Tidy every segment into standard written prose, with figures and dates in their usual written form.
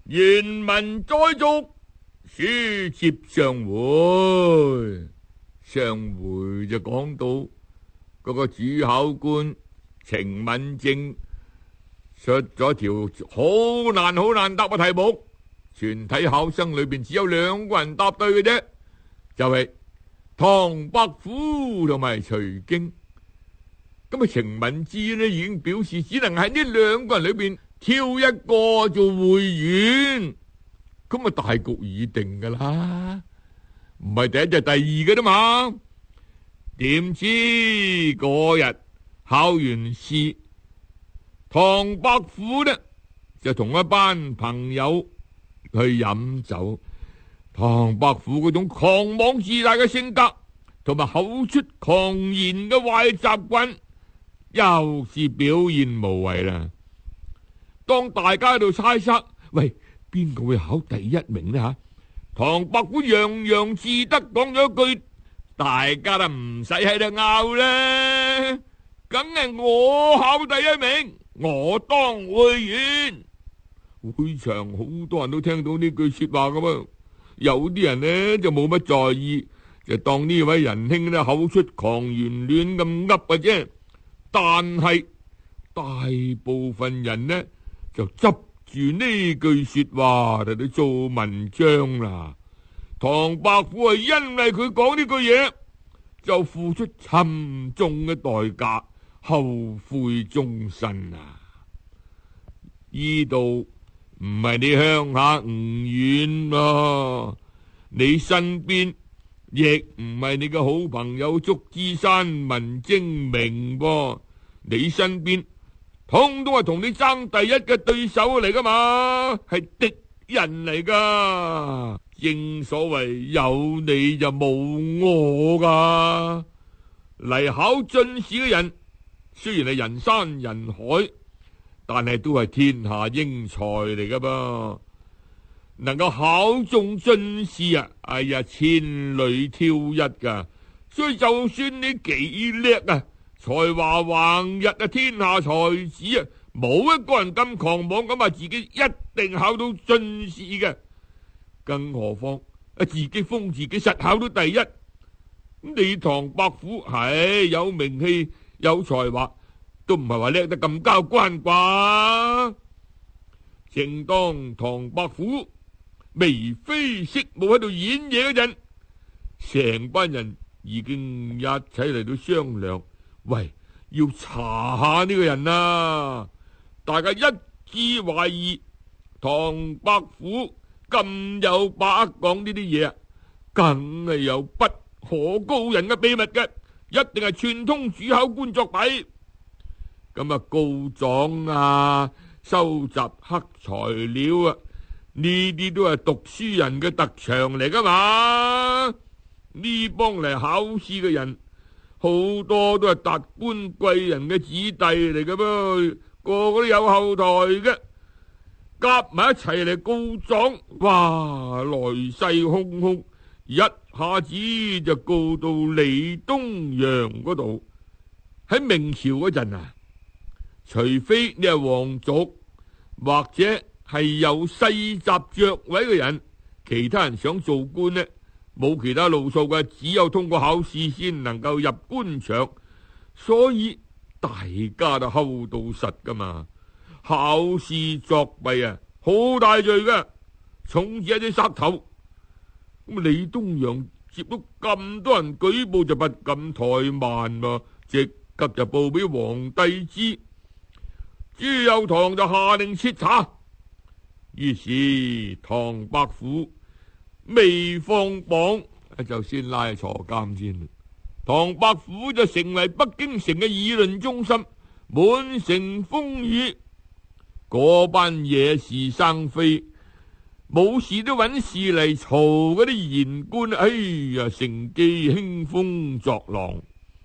原文再續，書接上回。上回就講到嗰個主考官程敏正出咗條好難答嘅題目，全體考生裏邊只有2個人答對嘅啫，就係唐伯虎同埋徐經。咁啊，程敏之呢已經表示只能喺呢2個人裏邊挑一個做會員，咁啊大局已定噶啦，唔係第一就第二嘅啫嘛。點知嗰日考完試，唐伯虎呢就同一班朋友去飲酒。唐伯虎嗰種狂妄自大嘅性格，同埋口出狂言嘅壞習慣，又是表現無遺啦。當大家喺度猜測，喂，邊個會考第1名呢？唐伯虎洋洋自得講咗一句，大家都唔使喺度拗啦，梗係我考第1名，我當會員。會場好多人都聽到呢句說話噶噃，有啲人呢就冇乜在意，就當呢位仁兄呢口出狂言亂咁噏嘅啫。但係大部分人呢就執住呢句說話嚟到做文章啦。唐伯虎係因為佢講呢句嘢，就付出沉重嘅代價，後悔終身啊！呢度唔係你鄉下吳縣咯，你身邊亦唔係你嘅好朋友祝枝山文徵明噃，你身邊通通係同你爭第1嘅對手嚟噶嘛，係敵人嚟噶。正所謂有你就冇我噶。嚟考進士嘅人雖然係人山人海，但係都係天下英才嚟噶噃，能夠考中進士啊，哎呀，千里挑一噶。所以就算你幾叻啊，才華橫溢啊，天下才子啊，冇一個人咁狂妄咁話自己一定考到進士嘅。更何況自己封自己實考到第1，你唐伯虎係有名氣有才華，都唔係話叻得咁交關啩。正當唐伯虎眉飛色舞喺度演嘢嗰陣，成班人已經一齊嚟到商量，喂，要查下呢個人啊！大家一致懷疑唐伯虎咁有把握講呢啲嘢啊，梗係有不可告人嘅秘密嘅，一定係串通主考官作弊。咁啊，告狀啊，收集黑材料啊，呢啲都係讀書人嘅特長嚟噶嘛。呢幫嚟考試嘅人，好多都係達官貴人嘅子弟嚟嘅噃，個個都有後台嘅。夾埋一齊嚟告狀，哇！來勢洶洶，一下子就告到李東陽嗰度。喺明朝嗰陣啊，除非你係皇族或者係有世襲爵位嘅人，其他人想做官呢，冇其他路數嘅，只有通過考試先能夠入官場。所以大家都 hold 到實噶嘛。考試作弊啊，好大罪噶，重至一隻殺頭。咁李東陽接到咁多人舉報，就不敢怠慢喎，即刻就報俾皇帝知。朱佑樘就下令徹查。於是唐伯虎未放榜，就先拉去坐監先。唐伯虎就成為北京城嘅議論中心，滿城風雨。嗰班野是生非，冇事都揾事嚟嘈嗰啲言官，哎呀，乘機興風作浪。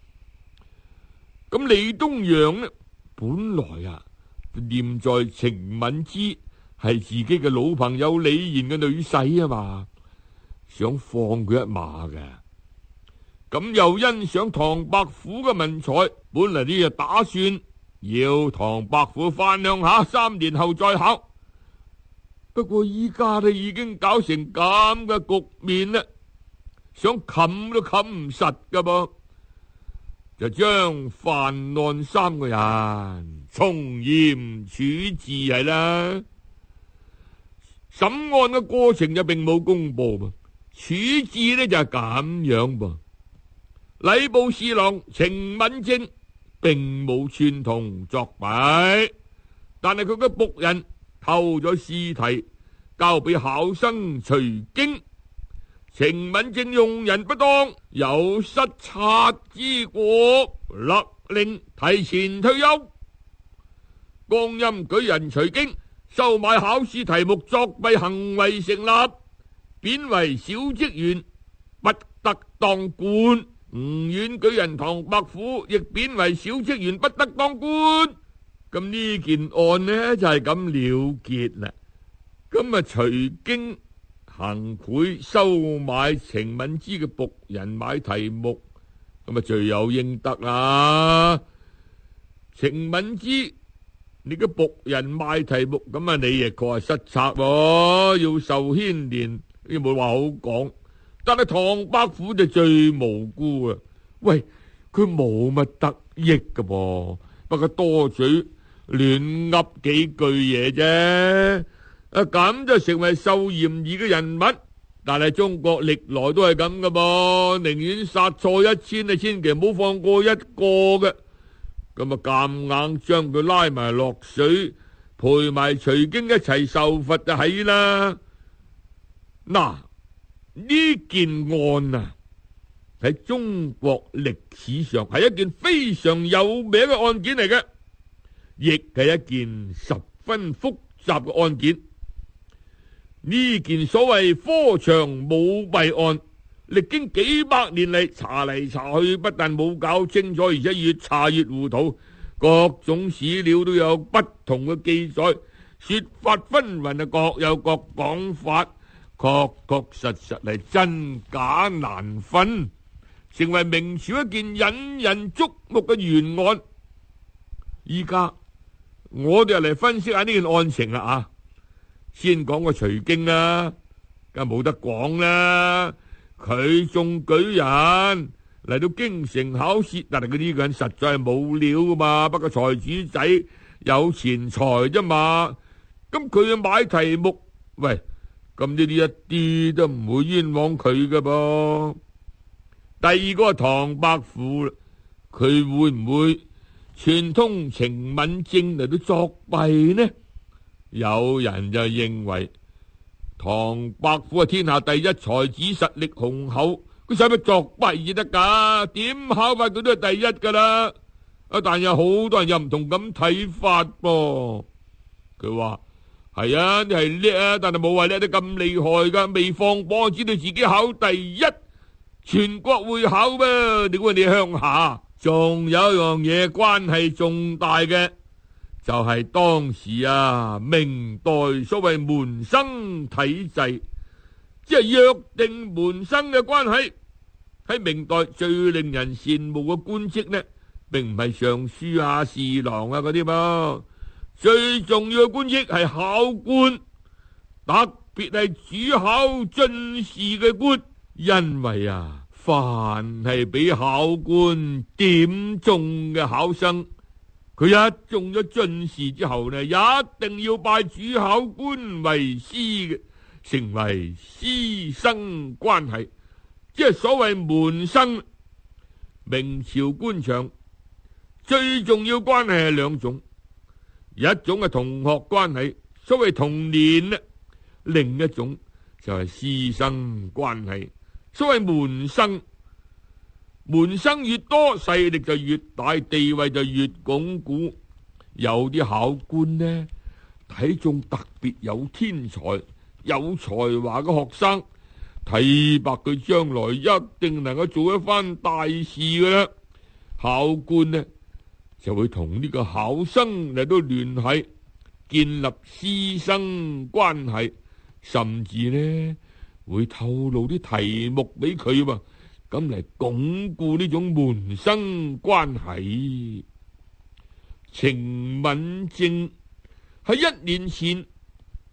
咁李東陽呢，本來啊念在程敏之係自己嘅老朋友李賢嘅女婿啊嘛，想放佢一馬嘅。咁又欣賞唐伯虎嘅文采，本嚟呢就打算要唐伯虎翻鄉下3年後再考。 不過依家都已經搞成咁嘅局面啦，想冚都冚唔實噶噃，就將犯案3個人從嚴處置係啦。審案嘅過程就並冇公布噃，處置呢就係咁樣噃。禮部侍郎程敏正並冇串通作弊，但係佢嘅僕人偷咗屍體交俾考生徐經，程敏正用人不當，有失察之過，勒令提前退休。江陰舉人徐經收買考試題目作弊行為成立，貶為小職員，不得當官。吳縣舉人唐伯虎亦貶為小職員，不得當官。咁呢件案呢就係咁了結啦。咁啊，徐經行賄收買程敏之嘅僕人買題目，咁啊罪有應得啦。程敏之你嘅僕人賣題目，咁啊你亦確係失策喎，要受牽連，呢冇話好講。但係唐伯虎就最無辜啊！喂，佢冇乜得益噶噃，不過多嘴亂噏幾句嘢啫。咁就成為受嫌疑嘅人物。但係中國歷來都係咁噶噃，寧願殺錯1000，千祈唔好放過一個嘅。咁啊，夾硬將佢拉埋落水，陪埋徐經一齊受罰就係啦。嗱，呢件案啊，喺中國歷史上係一件非常有名嘅案件嚟嘅，亦係一件十分複雜嘅案件。呢件所謂科場舞弊案，歷經幾百年嚟查嚟查去，不但冇搞清楚，而且越查越糊塗。各種史料都有不同嘅記載，說法紛紜啊，各有各講法，確確實實係真假難分，成為明朝一件引人矚目嘅懸案。依家我哋嚟分析下呢件案情啦啊！先講個徐經啦，梗係冇得講啦。佢中舉人嚟到京城考試，但係佢呢個人實在係冇料噶嘛，不過財主仔有錢財啫嘛。咁佢去買題目，喂，咁呢啲一啲都唔會冤枉佢噶噃。第二個係唐伯虎啦，佢會唔會串通程敏正嚟到作弊呢？有人就認為唐伯虎係天下第一才子，實力雄厚，佢使乜作弊至得噶？點考法佢都係第一噶啦。但有好多人又唔同咁睇法噃。佢話係啊，你係叻啊，但係冇話叻得咁厲害噶。未放榜知道自己考第一，全國會考咩？你估你鄉下？仲有一樣嘢關係重大嘅，就係當時啊，明代所謂門生體制，即係約定門生嘅關係。喺明代最令人羨慕嘅官職呢，並唔係尚書啊、侍郎啊嗰啲噃，最重要嘅官職係考官，特別係主考進士嘅官，因為啊，凡係俾考官點中嘅考生，佢一中咗進士之後呢，一定要拜主考官為師嘅，成為師生關係，即係所謂門生。明朝官場最重要關係係兩種，一種係同學關係，所謂同年；另一種就係師生關係，所謂門生。門生越多，勢力就越大，地位就越鞏固。有啲考官呢，睇中特別有天才、有才華嘅學生，提拔佢將來一定能夠做一番大事噶啦。考官呢就會同呢個考生嚟到聯繫，建立師生關係，甚至呢會透露啲題目俾佢喎，咁嚟鞏固呢種門生關係。程敏正喺1年前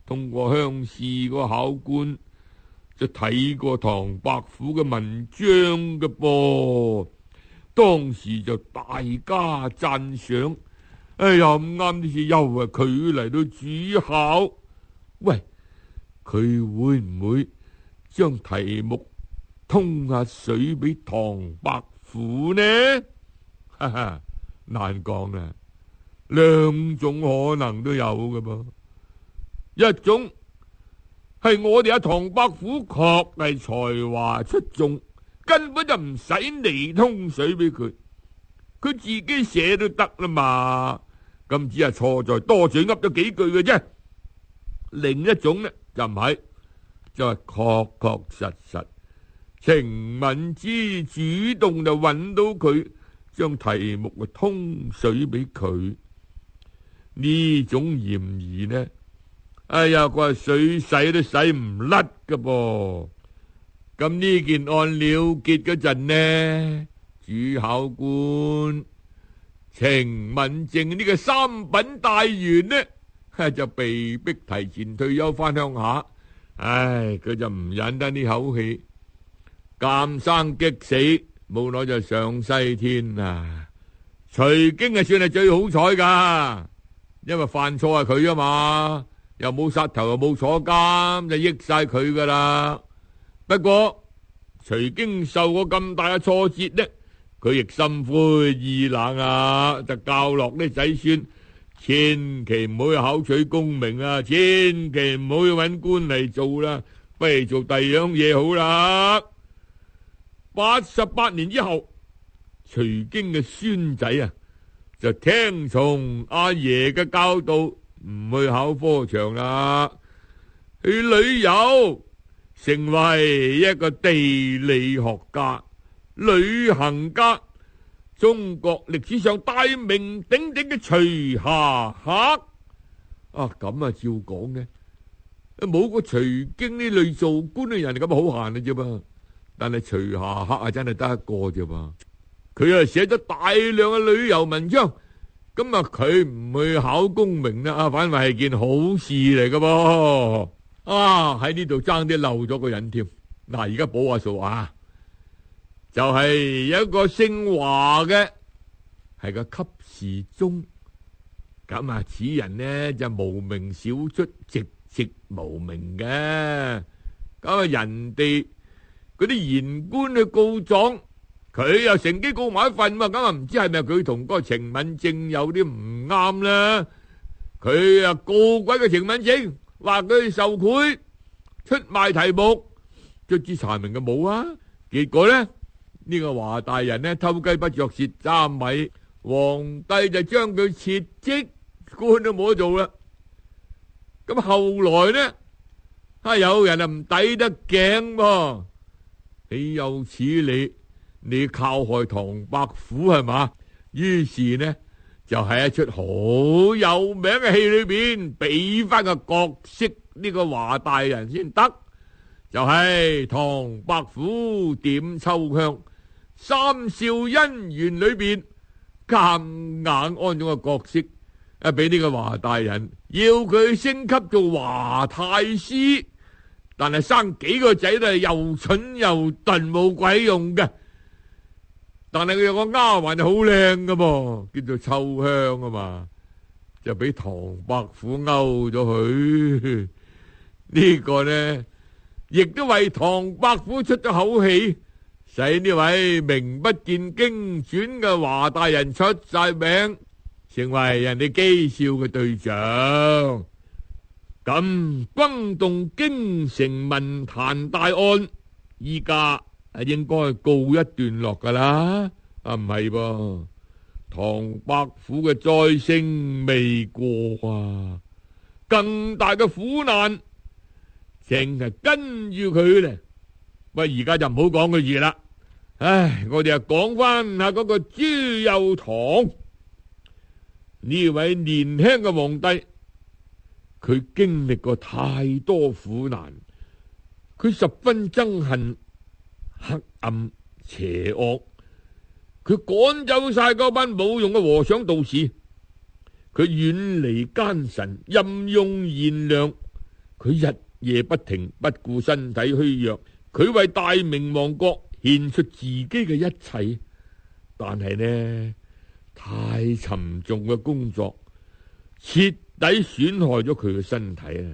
通過鄉試個考官就睇過唐伯虎嘅文章嘅噃，當時就大加讚賞。哎呀，咁啱呢次又係佢嚟到主考，喂，佢會唔會將題目通下水俾唐伯虎呢？哈哈，難講啊，兩種可能都有㗎噃。一種係我哋阿唐伯虎確係才華出眾，根本就唔使你通水俾佢，佢自己寫都得啦嘛。咁只係錯在多嘴噏咗幾句嘅啫。另一種呢就唔係，就係確確實實程敏之主動就揾到佢，將題目嘅通水俾佢。呢種嫌疑呢，哎呀，佢話水洗都洗唔甩㗎噃。咁呢件案了結嗰陣呢，主考官程敏正呢個三品大員呢，就被逼提前退休翻鄉下。唉，佢就唔忍得呢口氣，監生激死，冇耐就上西天啦。徐經啊，算係最好彩噶，因為犯錯係佢啊嘛，又冇殺頭又冇坐監，就益晒佢噶啦。不過徐經受過咁大嘅挫折呢，佢亦心灰意冷啊，就教落啲仔孫，千祈唔好去考取功名啊，千祈唔好去搵官嚟做啦，不如做第二樣嘢好啦。88年之後，徐經嘅孫仔啊，就聽從阿爺嘅教導，唔去考科場啦，去旅遊，成為一個地理學家、旅行家，中國歷史上大名鼎鼎嘅徐霞客啊！咁啊，照講呢，冇個徐經呢類做官嘅人咁好閒嘅啫噃。但係徐霞客啊，真係得一個啫噃。佢啊寫咗大量嘅旅遊文章，咁啊佢唔去考功名啦，反為係件好事嚟嘅噃。啊，喺呢度爭啲漏咗個人添。嗱，而家補下數啊，就係有一個姓華嘅，係個給事中。咁啊，此人呢就無名小卒，籍籍無名嘅。咁啊，人哋嗰啲言官去告狀，佢又乘機告埋一份嘛。咁啊，唔知係咪佢同嗰個程敏正有啲唔啱啦？佢啊告鬼個程敏正，話佢受賄出賣題目，卒之查明嘅冇啊。結果呢，呢個華大人呢偷雞不着蝕3米，皇帝就將佢撤職，官都冇得做啦。咁後來呢，有人啊唔抵得頸噃，豈有此理！你靠害唐伯虎係嘛？於是呢，就喺一出好有名嘅戲裏邊，俾翻個角色呢個華大人先得，就係唐伯虎點秋香三笑姻緣裏邊，夾硬安咗個角色，俾呢個華大人要佢升級做華太師，但係生幾個仔都係又蠢又鈍，冇鬼用嘅。但係佢有個丫鬟就好靚噶噃，叫做秋香啊嘛，就俾唐伯虎勾咗佢。呢個呢，亦都為唐伯虎出咗口氣，使呢位名不見經傳嘅華大人出晒名，成為人哋譏笑嘅對象。咁轟動京城文壇大案，依家應該告一段落噶啦。唔係噃，唐伯虎嘅災星未過啊，更大嘅苦難淨係跟住佢咧。喂，而家就唔好講佢嘢啦。唉，我哋啊講翻下嗰個朱祐樘呢位年輕嘅皇帝，佢經歷過太多苦難，佢十分憎恨黑暗邪惡，佢趕走晒嗰班冇用嘅和尚道士，佢遠離奸臣，任用賢良， 佢日夜不停，不顧身體虛弱，佢為大明王國獻出自己嘅一切。但係呢，太沉重嘅工作徹底損害咗佢嘅身體啊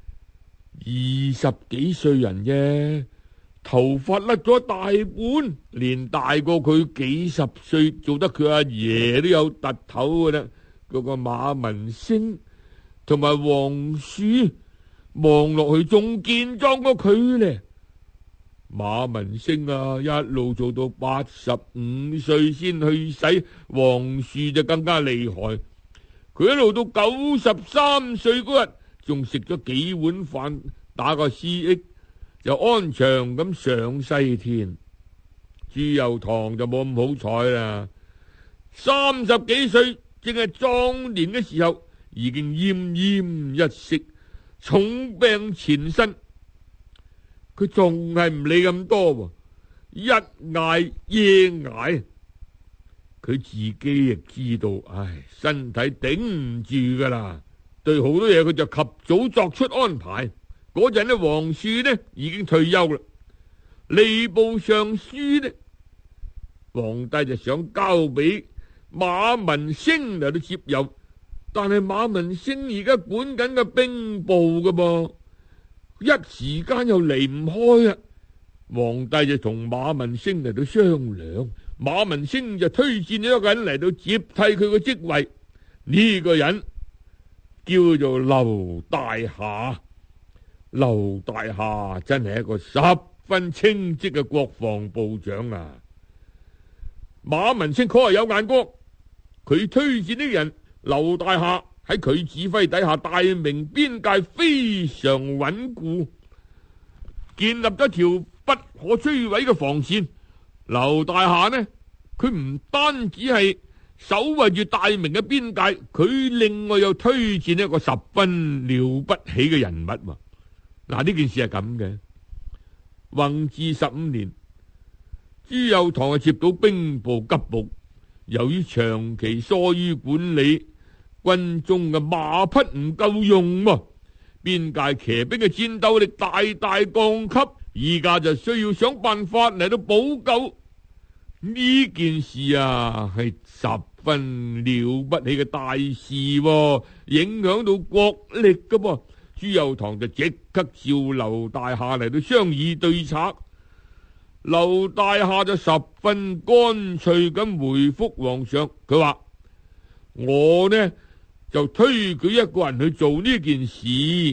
！20幾歲人啫，頭髮甩咗大半，連大過佢幾十歲，做得佢阿爺都有突頭嘅啦。嗰個馬文星同埋黃樹望落去仲健壯過佢呢。馬文星啊，一路做到85歲先去世，黃樹就更加厲害。佢一路到93歲嗰日，仲食咗幾碗飯，打個思噎，就安詳咁上西天。朱佑樘就冇咁好彩啦，30幾歲正係壯年嘅時候，已經奄奄一息，重病纏身。佢仲係唔理咁多，一挨夜挨。佢自己亦知道，身體頂唔住噶啦。對好多嘢佢就及早作出安排。嗰陣呢，黃樹呢已經退休啦。吏部尚書呢，皇帝就想交俾馬文星嚟到接任，但係馬文星而家管緊個兵部噶噃。一時間又離唔開啊！皇帝就同馬文星嚟到商量，馬文星就推薦咗一個人嚟到接替佢個職位。呢個人叫做劉大夏。劉大夏真係一個十分稱職嘅國防部長啊！馬文星確係有眼光，佢推薦啲人，劉大夏喺佢指揮底下，大明邊界非常穩固，建立咗條不可摧毀嘅防線。劉大夏呢，佢唔單止係守衛住大明嘅邊界，佢另外又推薦一個十分了不起嘅人物。嗱，呢件事係咁嘅。弘治15年，朱佑樘接到兵部急務，由於長期疏於管理，軍中嘅馬匹唔夠用，邊界騎兵嘅戰鬥力大大降級，而家就需要想辦法嚟到補救。呢件事啊，係十分了不起嘅大事，影響到國力噶噃。朱佑樘就即刻召劉大夏嚟到商議對策。劉大夏就十分乾脆咁回覆皇上，佢話：我呢就推舉一個人去做呢件事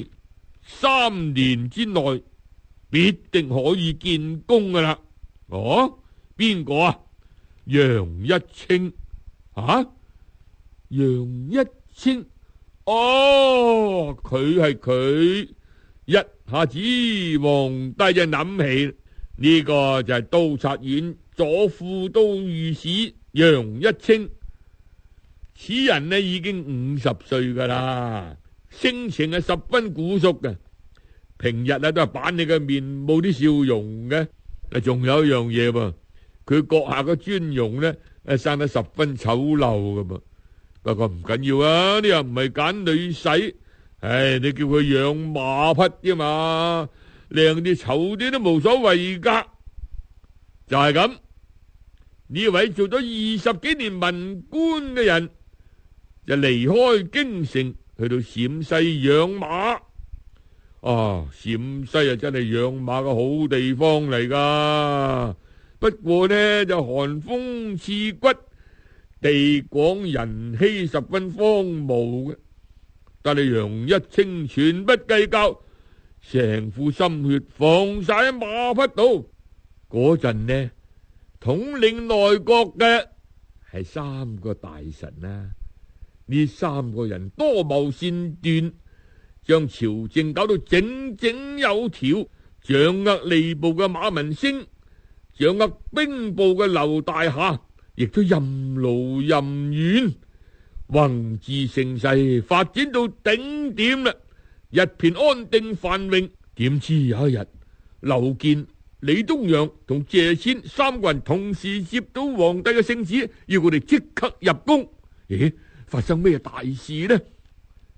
，3年之內必定可以建功噶啦。哦，邊個啊？楊一清啊？楊一清？哦，佢係佢。一下子皇帝就諗起呢個就係督察院左副都御史楊一清。此人呢已經50歲噶啦，性情係十分古肅嘅，平日都係板你嘅面冇啲笑容嘅。仲有一樣嘢噃，佢閣下嘅尊容呢生得十分醜陋噶噃。不過唔緊要啊，你又唔係揀女婿，你叫佢養馬匹啫嘛，靚啲醜啲都無所謂噶。就係咁，呢位做咗20幾年文官嘅人，就離開京城去到陝西養馬。陝西啊真係養馬嘅好地方嚟噶，不過呢就寒風刺骨，地廣人稀，十分荒蕪嘅。但係楊一清全不計較，成副心血放晒喺馬匹度。嗰陣呢，統領內閣嘅係3個大臣啊。呢3個人多謀善斷，將朝政搞到井井有條。掌握吏部嘅馬文星，掌握兵部嘅劉大夏，亦都任勞任怨，宏志盛世發展到頂點啦，一片安定繁榮。點知有一日，劉健、李東陽同謝遷3個人同時接到皇帝嘅聖旨，要佢哋即刻入宮。咦，發生咩大事呢？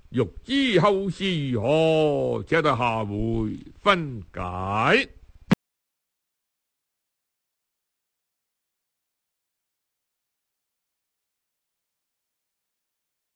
欲知後事如何，且待下回分解。